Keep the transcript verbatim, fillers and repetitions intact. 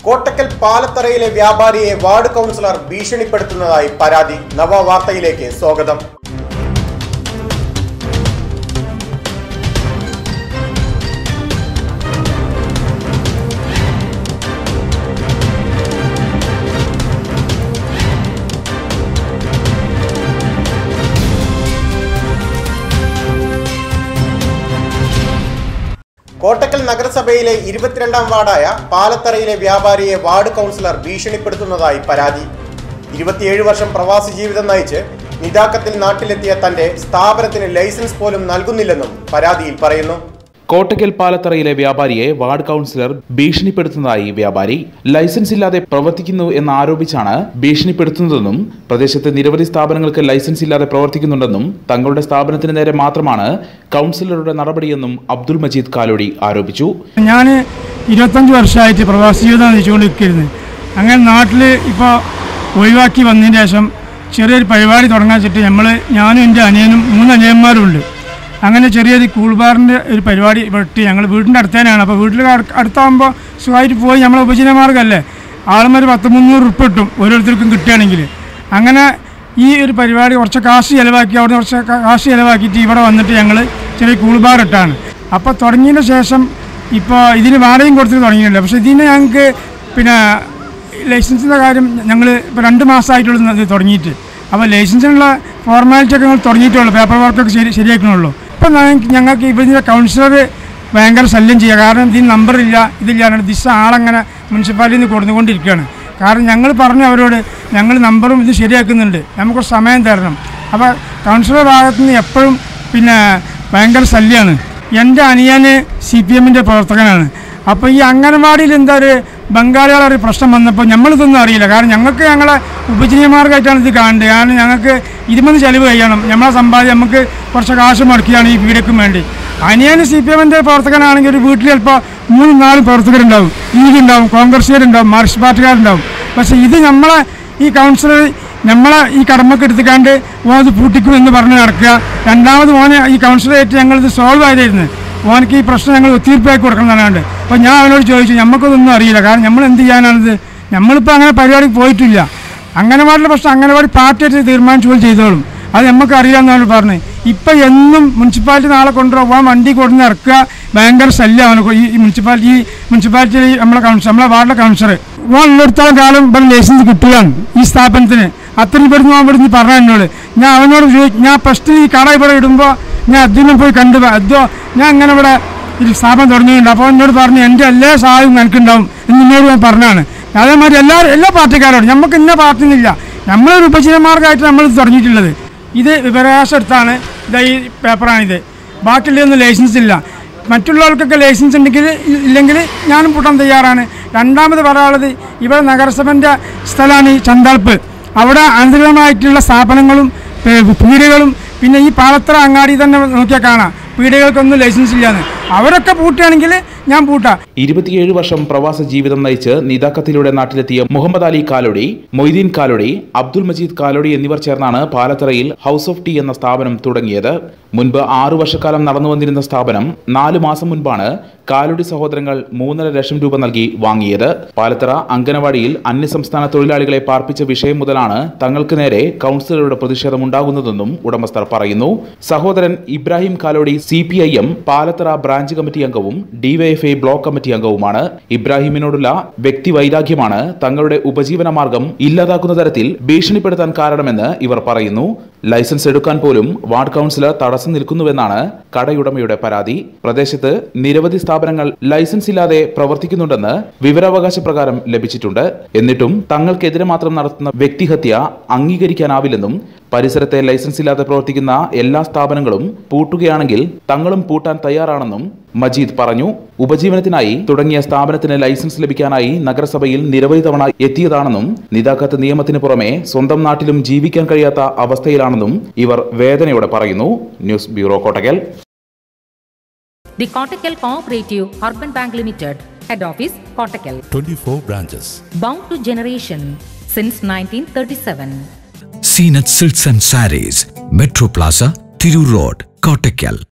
കോട്ടക്കൽ പാലത്തറയിലെ വ്യാപാരിയെ ward councillor ഭീഷണിപ്പെടുത്തുന്നതായി പരാതി. നവവാർത്തയിലേക്ക് സ്വാഗതം. കോട്ടക്കൽ നഗരസഭയിലെ ഇരുപത്തിരണ്ടാം വാർഡായ പാലത്തറയിലെ വ്യാപാരിയെ വാർഡ് കൗൺസിലർ ഭീഷണിപ്പെടുത്തുന്നതായി പരാതി. ഇരുപത്തിയേഴ് വർഷം പ്രവാസി ജീവിതം നയിച്ച് നിതാക്കത്തിൽ നാട്ടിലെത്തിയ തന്റെ സ്ഥാപനത്തിന് ലൈസൻസ് പോലും നൽകുന്നില്ലെന്നും പരാതിയിൽ പറയുന്നു. കോട്ടക്കൽ പാലത്തറയിലെ വ്യാപാരിയെ വാർഡ് കൗൺസിലർ ഭീഷണിപ്പെടുത്തുന്നതായി വ്യാപാരി. ലൈസൻസ് ഇല്ലാതെ പ്രവർത്തിക്കുന്നു എന്നാരോപിച്ചാണ് ഭീഷണിപ്പെടുത്തുന്നതെന്നും പ്രദേശത്തെ നിരവധി സ്ഥാപനങ്ങൾക്ക് ലൈസൻസ് ഇല്ലാതെ പ്രവർത്തിക്കുന്നുണ്ടെന്നും തങ്ങളുടെ സ്ഥാപനത്തിന് നേരെ മാത്രമാണ് കൗൺസിലറുടെ നടപടിയെന്നും അബ്ദുൽ മജീദ് കാലോടി ആരോപിച്ചു. ഞാൻ ഇരുപത്തഞ്ച് വർഷമായിട്ട് പ്രവാസി ജീവിതം നയിച്ചുകൊണ്ടിരിക്കുന്നത്. അങ്ങനെ നാട്ടിൽ ഇപ്പോൾ ഒഴിവാക്കി വന്നതിന് ശേഷം ചെറിയൊരു പരിപാടി തുടങ്ങാൻ വെച്ചിട്ട് നമ്മൾ ഞാനും എൻ്റെ അനിയനും മൂന്ന് അനിയന്മാരും ഉണ്ട്. അങ്ങനെ ചെറിയൊരു കൂൾബാറിൻ്റെ ഒരു പരിപാടി വെട്ടി ഞങ്ങൾ വീടിൻ്റെ അടുത്ത് തന്നെയാണ്. അപ്പോൾ വീട്ടിൽ അടുത്താകുമ്പോൾ സുഖമായിട്ട് പോയി നമ്മൾ ഉപജീവനമാർഗ്ഗമല്ലേ, ആളുമാർ പത്ത് മുന്നൂറ് ഉറുപ്പ് കിട്ടും ഓരോരുത്തർക്കും കിട്ടുകയാണെങ്കിൽ. അങ്ങനെ ഈ ഒരു പരിപാടി കുറച്ച് കാശ് ചിലവാക്കി അവിടെ കുറച്ച് കാശ് ചിലവാക്കിയിട്ട് ഇവിടെ വന്നിട്ട് ഞങ്ങൾ ചെറിയ കൂൾബാർ ഇട്ടാണ്. അപ്പോൾ തുടങ്ങിയതിന് ശേഷം ഇപ്പോൾ ഇതിന് വാടകയും കൊടുത്തിട്ട് തുടങ്ങിയിട്ടില്ല. പക്ഷേ ഇതിന് ഞങ്ങൾക്ക് പിന്നെ ലൈസൻസിൻ്റെ കാര്യം ഞങ്ങൾ ഇപ്പോൾ രണ്ട് മാസമായിട്ടുള്ളൂ ഇത് തുടങ്ങിയിട്ട്. അപ്പോൾ ലൈസൻസിനുള്ള ഫോർമാലിറ്റി ഒക്കെ ഞങ്ങൾ തുടങ്ങിയിട്ടുള്ളൂ, പേപ്പർ വർക്കൊക്കെ ശരി ശരിയാക്കണുള്ളൂ. ഇപ്പം ഞങ്ങൾക്ക് ഇതിൻ്റെ കൗൺസിലർ ഭയങ്കര ശല്യം ചെയ്യുക. കാരണം ഇതിന് നമ്പറില്ല, ഇതില്ല, ദിശ ആളങ്ങനെ മുനിസിപ്പാലിറ്റിയിൽ നിന്ന് കൊടുത്തുകൊണ്ടിരിക്കുകയാണ്. കാരണം ഞങ്ങൾ പറഞ്ഞു അവരോട് ഞങ്ങൾ നമ്പറും ഇത് ശരിയാക്കുന്നുണ്ട്, നമുക്ക് സമയം തരണം. അപ്പോൾ കൗൺസിലർ ഭാഗത്തു നിന്ന് എപ്പോഴും പിന്നെ ഭയങ്കര ശല്യമാണ്. എൻ്റെ അനിയന് സി പി എമ്മിൻ്റെ പ്രവർത്തകനാണ്. അപ്പോൾ ഈ അംഗനവാടിയിൽ എന്താ ഒരു ബംഗാളികളൊരു പ്രശ്നം വന്നപ്പോൾ നമ്മളിതൊന്നും അറിയില്ല. കാരണം ഞങ്ങൾക്ക് ഞങ്ങളെ ഉപജീവനമാർഗ്ഗമായിട്ടാണ് ഇത് കാണേണ്ടത്. കാരണം ഞങ്ങൾക്ക് ഇരുപത് ചിലവ് ചെയ്യണം, നമ്മളെ സമ്പാദ്യം നമുക്ക് കുറച്ച് കാശ് മുടക്കിയാണ് ഈ വീടേക്കും വേണ്ടി. അനിയന് സി പി എമ്മിൻ്റെ പ്രവർത്തകനാണെങ്കിൽ ഒരു വീട്ടിൽ ചിലപ്പോൾ മൂന്നും നാലും പ്രവർത്തകരുണ്ടാവും, ലീഗ് ഉണ്ടാവും, കോൺഗ്രസ്സുകാരുണ്ടാവും, മാർക്സിസ്റ്റ് പാർട്ടിക്കാരുണ്ടാവും. പക്ഷേ ഇത് നമ്മളെ ഈ കൗൺസിലർ നമ്മളെ ഈ കടമൊക്കെ എടുത്തുകൊണ്ട് ഓൻ അത് പൂട്ടിക്കും എന്ന് പറഞ്ഞ് നടക്കുക. രണ്ടാമത് ഓനെ ഈ കൗൺസിലറായിട്ട് ഞങ്ങളിത് സോൾവ് ആയിരുന്നു. ഓനക്ക് ഈ പ്രശ്നം ഞങ്ങൾ ഒത്തീർപ്പാക്കി കൊടുക്കണം എന്നാണ്. അപ്പോൾ ഞാൻ അവനോട് ചോദിച്ചു, നമുക്കതൊന്നും അറിയില്ല, കാരണം നമ്മൾ എന്ത് ചെയ്യാനാണിത്, നമ്മളിപ്പോൾ അങ്ങനെ പരിപാടിക്ക് പോയിട്ടില്ല. അംഗനവാടിയുടെ പ്രശ്നം അംഗനവാടി പാർട്ടിയായിട്ട് തീരുമാനിച്ചു പോലും ചെയ്തോളും, അത് നമുക്ക് അറിയാമെന്നാണ് പറഞ്ഞത്. ഇപ്പം എന്നും മുനിസിപ്പാലിറ്റി നാളെ കൊണ്ടുപോകാൻ വണ്ടി കൊണ്ടുവന്ന് ഇറക്കുക, ഭയങ്കര ശല്യമാണ് ഈ മുനിസിപ്പാലിറ്റി ഈ മുനിസിപ്പാലിറ്റി നമ്മളെ കൗൺസിലർ നമ്മളെ വാർഡിലെ കൗൺസിലർ. ഓൻ ഉള്ളിടത്തോളം കാലം ഇവിടെ ലൈസൻസ് കിട്ടുകയാണ് ഈ സ്ഥാപനത്തിന്. അത്രയും ഇവിടുന്ന് ഓൻ ഇവിടുന്ന് പറഞ്ഞ എന്നോട്. ഞാൻ അവനോട് ചോദിച്ചു, ഞാൻ ഫസ്റ്റ് ഈ കട ഇവിടെ ഇടുമ്പോൾ ഞാൻ അതിനും പോയി കണ്ടു അതോ ഞാൻ അങ്ങനെ ഇവിടെ ഈ സ്ഥാപനം തുടങ്ങിയിട്ടുണ്ട്. അപ്പോൾ എന്നോട് പറഞ്ഞു എൻ്റെ എല്ലാ സഹായവും എനിക്കുണ്ടാവും എന്നോട് ഞാൻ പറഞ്ഞാണ്. അതേമാതിരി എല്ലാ എല്ലാ പാർട്ടിക്കാരോടും നമുക്ക് ഇന്ന പാർട്ടിന്നില്ല, നമ്മളൊരു ഉപജീവനമാർഗ്ഗമായിട്ട് നമ്മൾ തുടങ്ങിയിട്ടുള്ളത്. ഇത് വിവരാവകാശം എടുത്താണ് ഇതാ ഈ പേപ്പറാണിത്. ബാക്കിയുള്ളതൊന്നും ലൈസൻസ് ഇല്ല. മറ്റുള്ളവർക്കൊക്കെ ലൈസൻസ് ഉണ്ടെങ്കിൽ ഇല്ലെങ്കിൽ ഞാനും പൂട്ടാൻ തയ്യാറാണ്. രണ്ടാമത് പറയാനുള്ളത് ഇവിടെ നഗരസഭൻ്റെ സ്ഥലമാണ് ഈ ചന്താൾപ്പ്. അവിടെ അനധികൃതമായിട്ടുള്ള സ്ഥാപനങ്ങളും പീടികകളും പിന്നെ ഈ പാലത്തറ അങ്ങാടി തന്നെ നോക്കിയാൽ കാണാം പീടികൾക്കൊന്നും ലൈസൻസ് ഇല്ലാന്ന്. അവരൊക്കെ പൂട്ടുകയാണെങ്കിൽ ഞാൻ പൂട്ടാം. ഇരുപത്തിയേഴ് വർഷം പ്രവാസ ജീവിതം നയിച്ച് നിതാക്കത്തിലൂടെ നാട്ടിലെത്തിയ മുഹമ്മദ് അലി കാലോടി, മൊയ്തീൻ കാലോടി, അബ്ദുൽ മജീദ് കാലോടി എന്നിവർ ചേർന്നാണ് പാലത്തറയിൽ ഹൗസ് ഓഫ് ടീ എന്ന സ്ഥാപനം തുടങ്ങിയത്. മുൻപ് ആറു വർഷക്കാലം നടന്നു വന്നിരുന്ന സ്ഥാപനം നാലു മാസം മുൻപാണ് കാലോടി സഹോദരങ്ങൾ മൂന്നര ലക്ഷം രൂപ നൽകി വാങ്ങിയത്. പാലത്തറ അംഗനവാടിയിൽ അന്യസംസ്ഥാന തൊഴിലാളികളെ പാർപ്പിച്ച വിഷയം മുതലാണ് തങ്ങൾക്ക് നേരെ കൗൺസിലറുടെ പ്രതിഷേധമുണ്ടാകുന്നതെന്നും ഉടമസ്ഥർ പറയുന്നു. സഹോദരൻ Ibrahim Kalodi C P I M Palathara branch committee അംഗവും ഡിവൈഎഫ്ഐ ബ്ലോക്ക് കമ്മിറ്റി അംഗവുമാണ്. ഇബ്രാഹിമിനോടുള്ള വ്യക്തി വൈരാഗ്യമാണ് തങ്ങളുടെ ഉപജീവന മാർഗം ഇല്ലാതാക്കുന്ന തരത്തിൽ ഭീഷണിപ്പെടുത്താൻ കാരണമെന്ന് ഇവർ പറയുന്നു. ലൈസൻസ് എടുക്കാൻ പോലും വാർഡ് കൗൺസിലർ തടസ്സം നിൽക്കുന്നുവെന്നാണ് കടയുടമയുടെ പരാതി. പ്രദേശത്ത് നിരവധി സ്ഥാപനങ്ങൾ ലൈസൻസ് ഇല്ലാതെ പ്രവർത്തിക്കുന്നുണ്ടെന്ന് വിവരാവകാശ പ്രകാരം ലഭിച്ചിട്ടുണ്ട്. എന്നിട്ടും തങ്ങൾക്കെതിരെ മാത്രം നടത്തുന്ന വ്യക്തിഹത്യ അംഗീകരിക്കാനാവില്ലെന്നും പരിസരത്തെ ലൈസൻസ് ഇല്ലാതെ പ്രവർത്തിക്കുന്ന എല്ലാ സ്ഥാപനങ്ങളും പൂട്ടുകയാണെങ്കിൽ തങ്ങളും പൂട്ടാൻ തയ്യാറാണെന്നും മജീദ് പറഞ്ഞു. ഉപജീവനത്തിനായി തുടങ്ങിയ സ്ഥാപനത്തിന് ലൈസൻസ് ലഭിക്കാനായി നഗരസഭയിൽ നിരവധി തവണ എത്തിയതാണെന്നും നിതാക്കത്ത് നിയമത്തിന് പുറമെ സ്വന്തം നാട്ടിലും ജീവിക്കാൻ കഴിയാത്ത അവസ്ഥയിലാണെന്നും ഇവർ വേദനയോടെ പറയുന്നു. News bureau, Kottakkal. The Kottakkal Cooperative Urban Bank Limited, Head Office, Kottakkal. twenty-four branches. Bound to generation since nineteen thirty-seven. Seenat Silks and Sarees, Metro Plaza, Thiru Road, Kottakkal.